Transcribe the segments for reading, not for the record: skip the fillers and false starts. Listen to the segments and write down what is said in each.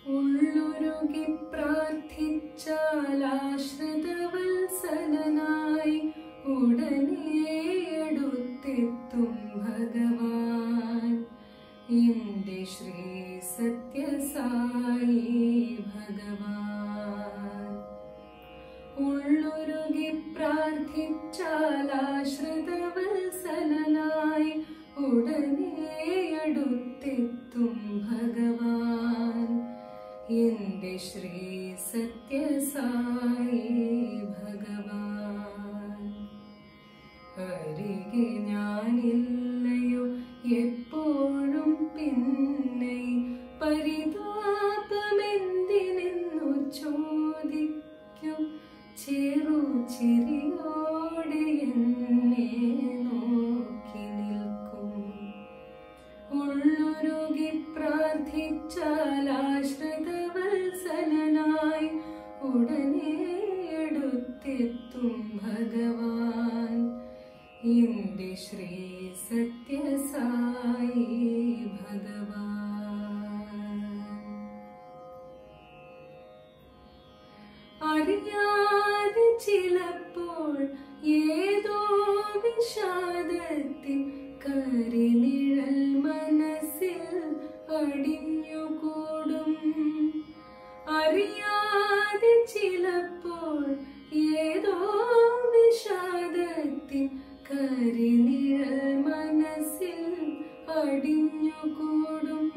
ഉള്ളുരുകി പ്രാർത്ഥിച്ചാലാശ്രിതവത്സലനായി ഉടനെ അടുത്തെത്തും ഭഗവാൻ എന്റെ ശ്രീ സത്യസായി ഭഗവാൻ. ഉള്ളുരുകി പ്രാർത്ഥിച്ചാലാശ്രിതവത്സലനായി ഉടനെ അടുത്തെത്തും ഭഗവാൻ എന്റെ ശ്രീ സത്യസായി ഭഗവാൻ. അരികെ ഞാനില്ലയോ എപ്പോഴും പിന്നെ പരിതാപമെന്തിനെന്നു ചോദിക്കും ചെറു ചിരിയോടെ എന്നെ നോക്കി നിൽക്കും. ഉള്ളുരുകി പ്രാർത്ഥിച്ചാലാശ്രിതവത്സലനായി ഉടനെ അടുത്തെത്തും ഭഗവാൻ എന്റെ ശ്രീ സത്യസായി ഭഗവാൻ. അറിയാതെ ചിലപ്പോൾ ഏതോ വിഷാദത്തിൽ കരിനിഴൽ മനസ്സിൽ അടിഞ്ഞുകൂടും. അറിയാതെ ചിലപ്പോൾ ഏതോ വിഷാദത്തിൽ കരിനിഴൽ മനസ്സിൽ അടിഞ്ഞുകൂടും.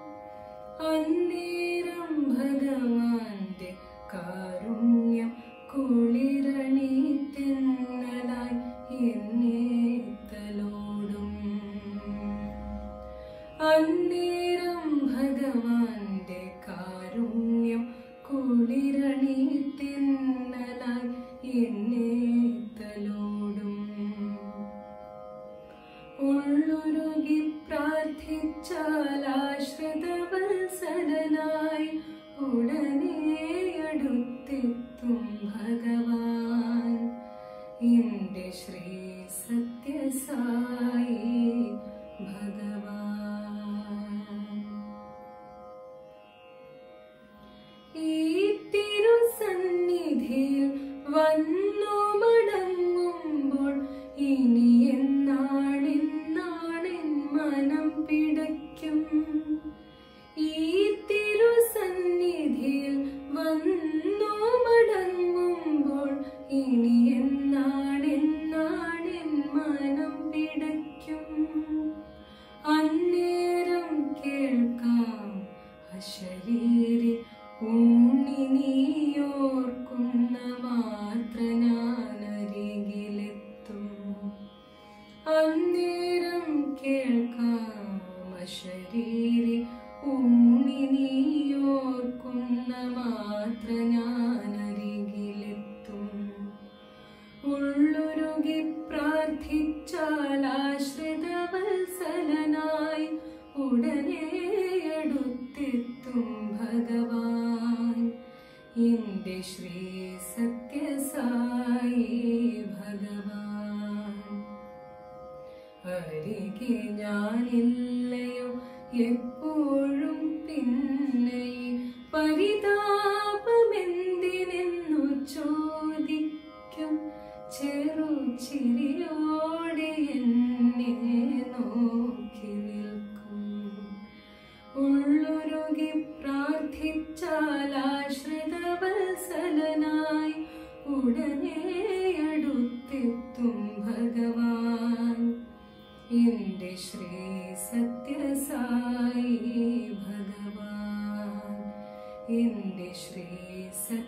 അന്നേരം ഭഗവാന്റെ കാരുണ്യം കുളിരണി തെന്നലായി എന്നെ തലോടും. അന്നേരം ഭഗവാന്റെ കാരുണ്യം കുളിരണി തെന്നലായി എന്നെ തലോടും. ഉള്ളുരുകി പ്രാർത്ഥിച്ചാലാശ്രിതവത്സലനായി ഉടനെ അടുത്തെത്തും ഭഗവാൻ എന്റെ ശ്രീ സത്യസായി ഭഗവാൻ. ഈ തിരുസന്നിധിയിൽ വന്നു മടങ്ങുമ്പോൾ ഇനി എന്നാണെന്നാണെൻ മനം പിടയ്ക്കും. ഈ തിരുസന്നിധിയിൽ വന്നു മടങ്ങുമ്പോൾ ഇനി എന്നാണെന്നാണെൻ മനം പിടയ്ക്കും. അന്നേരം കേൾക്കാം അശരീരി ഉണ്ണി നീയോർക്കുന്ന മാത്ര ഞാനരികിലെത്തും. അന്നേരം കേൾക്കാം അശരീരി ഉണ്ണി നീയോർക്കുന്ന മാത്ര ഞാനരികിലെത്തും. ഉള്ളുരുകി പ്രാർത്ഥിച്ചാലാശ്രിതവത്സലനായി ഉടനെ അടുത്തെത്തും ഭഗവാൻ എന്റെ ശ്രീ സത്യസായി ഭഗവാൻ. അരികെ ഞാനില്ലയോ എപ്പോഴും പിന്നെ പരിതാപമെന്തിനെന്നു ചോദിക്കും ചെറു ചിരിയോടെ എന്നെ നോക്കി നിൽക്കും. ഉള്ളുരുകി പ്രാർത്ഥിച്ചാലാശ്രിതവത്സലനായി ഉടനെ അടുത്തെത്തും ഭഗവാൻ എന്റെ ശ്രീ സത്യസായി ഭഗവാൻ എന്റെ ശ്രീ